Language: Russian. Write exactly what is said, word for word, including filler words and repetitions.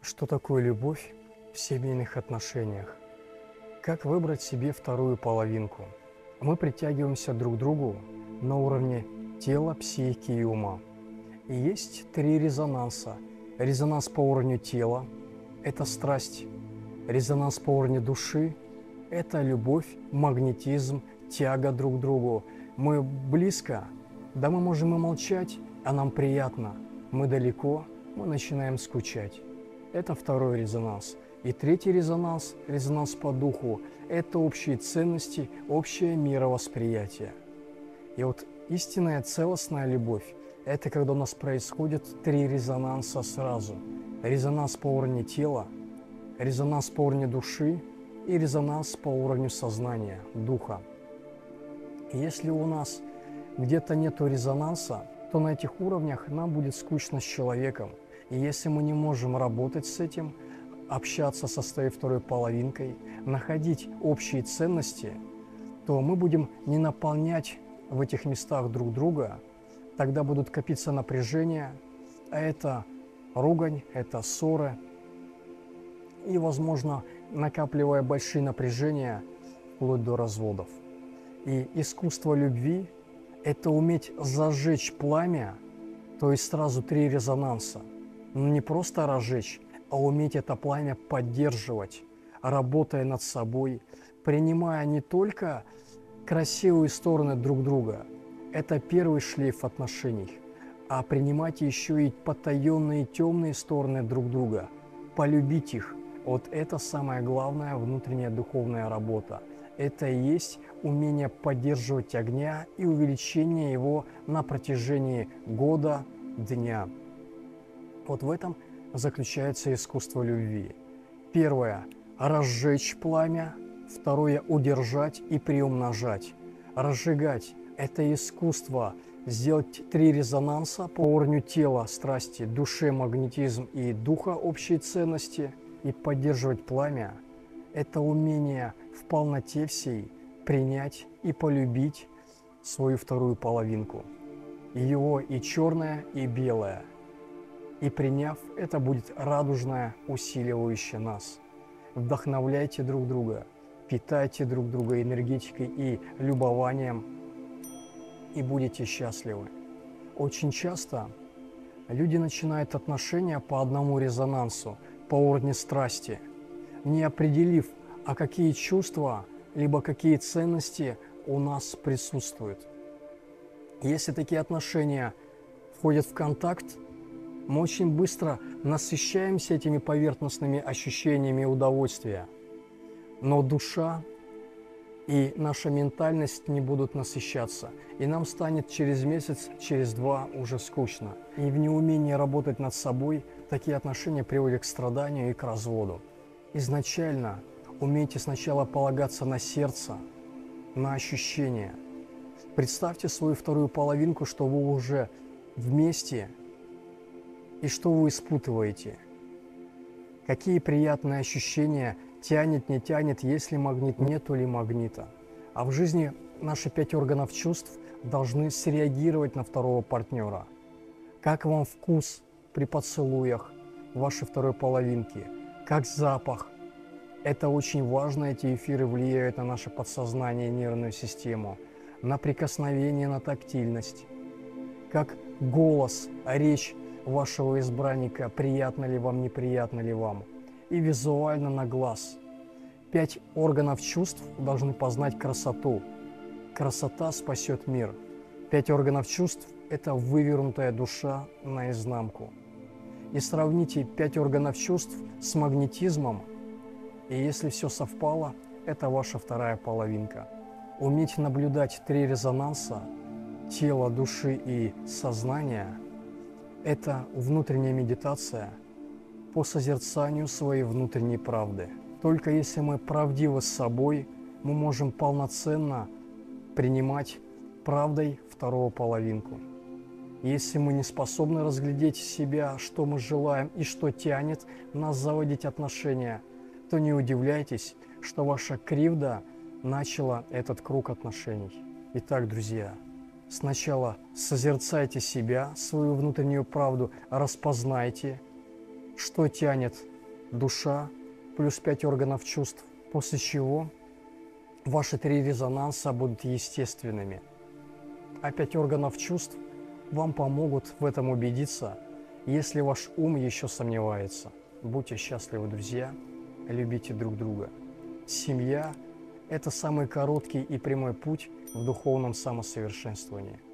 Что такое любовь в семейных отношениях? Как выбрать себе вторую половинку? Мы притягиваемся друг к другу на уровне тела, психики и ума. И есть три резонанса. Резонанс по уровню тела – это страсть. Резонанс по уровню души – это любовь, магнетизм, тяга друг к другу. Мы близко, да мы можем и молчать, а нам приятно. Мы далеко, мы начинаем скучать. Это второй резонанс. И третий резонанс, резонанс по духу, это общие ценности, общее мировосприятие. И вот истинная целостная любовь – это когда у нас происходит три резонанса сразу. Резонанс по уровню тела, резонанс по уровню души и резонанс по уровню сознания, духа. И если у нас где-то нету резонанса, то на этих уровнях нам будет скучно с человеком. И если мы не можем работать с этим, общаться со своей второй половинкой, находить общие ценности, то мы будем не наполнять в этих местах друг друга, тогда будут копиться напряжения, а это ругань, это ссоры. И, возможно, накапливая большие напряжения, вплоть до разводов. И искусство любви – это уметь зажечь пламя, то есть сразу три резонанса. Но не просто разжечь, а уметь это пламя поддерживать, работая над собой, принимая не только красивые стороны друг друга, это первый шлейф отношений, а принимать еще и потаенные темные стороны друг друга, полюбить их. Вот это самая главная внутренняя духовная работа. Это и есть умение поддерживать огня и увеличение его на протяжении года, дня. Вот в этом заключается искусство любви. Первое – разжечь пламя. Второе – удержать и приумножать. Разжигать – это искусство сделать три резонанса по уровню тела, страсти, душе, магнетизм и духа, общей ценности. И поддерживать пламя – это умение в полноте всей принять и полюбить свою вторую половинку. Его и черное, и белое. И приняв, это будет радужное, усиливающее нас. Вдохновляйте друг друга, питайте друг друга энергетикой и любованием, и будете счастливы. Очень часто люди начинают отношения по одному резонансу, по уровню страсти, не определив, а какие чувства, либо какие ценности у нас присутствуют. Если такие отношения входят в контакт, мы очень быстро насыщаемся этими поверхностными ощущениями удовольствия. Но душа и наша ментальность не будут насыщаться. И нам станет через месяц, через два уже скучно. И в неумении работать над собой такие отношения приводят к страданию и к разводу. Изначально умейте сначала полагаться на сердце, на ощущения. Представьте свою вторую половинку, что вы уже вместе. И что вы испытываете? Какие приятные ощущения тянет, не тянет, есть ли магнит, нету ли магнита? А в жизни наши пять органов чувств должны среагировать на второго партнера. Как вам вкус при поцелуях вашей второй половинки? Как запах? Это очень важно, эти эфиры влияют на наше подсознание и нервную систему, на прикосновение, на тактильность. Как голос, речь вашего избранника, приятно ли вам, неприятно ли вам, и визуально на глаз. Пять органов чувств должны познать красоту. Красота спасет мир. Пять органов чувств – это вывернутая душа наизнанку. И сравните пять органов чувств с магнетизмом, и если все совпало, это ваша вторая половинка. Уметь наблюдать три резонанса – тела, души и сознания – это внутренняя медитация по созерцанию своей внутренней правды. Только если мы правдивы с собой, мы можем полноценно принимать правдой вторую половинку. Если мы не способны разглядеть себя, что мы желаем и что тянет нас заводить отношения, то не удивляйтесь, что ваша кривда начала этот круг отношений. Итак, друзья, сначала созерцайте себя, свою внутреннюю правду, распознайте, что тянет душа плюс пять органов чувств, после чего ваши три резонанса будут естественными. А пять органов чувств вам помогут в этом убедиться, если ваш ум еще сомневается. Будьте счастливы, друзья, любите друг друга. Семья – это самый короткий и прямой путь в духовном самосовершенствовании.